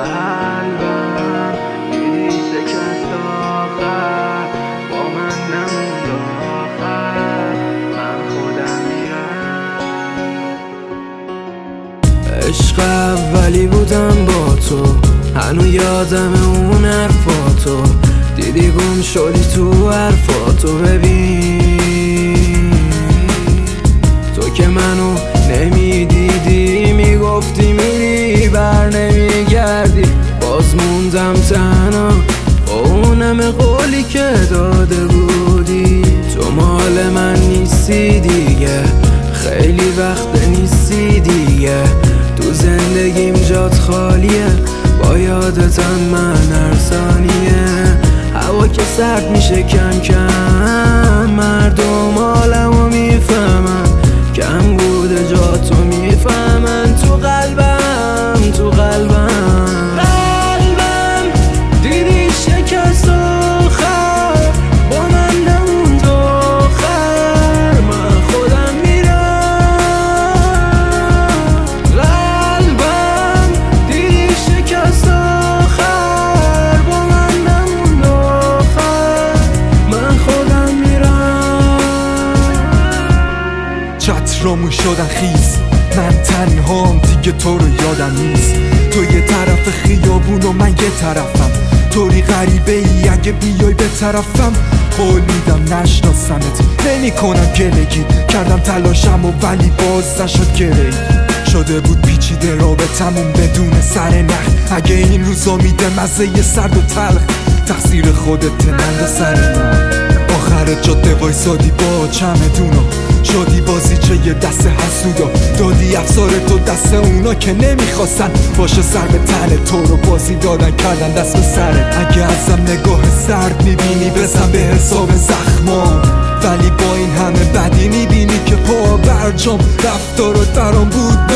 قلبم دیدی شکست آخر، با من نموند آخر، من خودم میرم. عشق اولی بودم با تو، هنو یادم اون حرفاتو، دیدی گم شدی تو حرفاتو. ببین تو که منو نمیدیدی، میگفتی میری بر نمیگردی، باز موندم تنها با اونم قولی که داده بودی. تو مال من نیستی دیگه، خیلی وقت نیستی دیگه، تو زندگیم جات خالیه، با یادتم من هر ثانیه. هوا که سرد میشه کم کم، مردم حالمو میفهمن، کم بوده جا تو میفهمن. تو قلبم تو قلبم دیدی شکست آخر، با من نموند آخر، من خودم میرم. قلبم دیدی شکست آخر، با من نموند آخر، من خودم میرم. چترامون شدن خیز، من تنهام دیگه تو رو یادم نیست. تو یه طرف خیابون و من یه طرفم، طوری غریبه ای اگه بیای به طرفم. قول میدم نشناسمت، نمی کنم گلگی، کردم تلاشم و ولی باز نشد گره‌ای. شده بود پیچیده رابطمون بدون سر نخ، اگه این روزا میده مزه سرد و تلخ، تقصیر خودت ننده سر من. آخر جاده وایسادی با چمدونا، شدی بازیچه یه دست حسودا، دادی افسار تو دست اونا که نمیخواستن باشه سر به تن تو رو بازی دادن، کردن دست به سرت. اگه ازم نگاه سرد میبینی بزن به حساب زخمام، ولی با این همه بدی میبینی که پا برجام رفتار و درام بود